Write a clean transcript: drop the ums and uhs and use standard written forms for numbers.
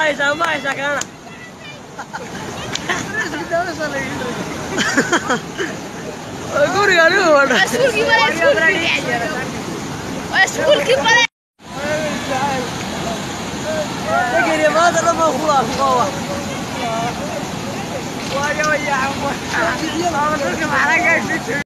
ما كان guriga anigu wada iskuulkii male تجري ما هذا لما هو قوة ويا عمو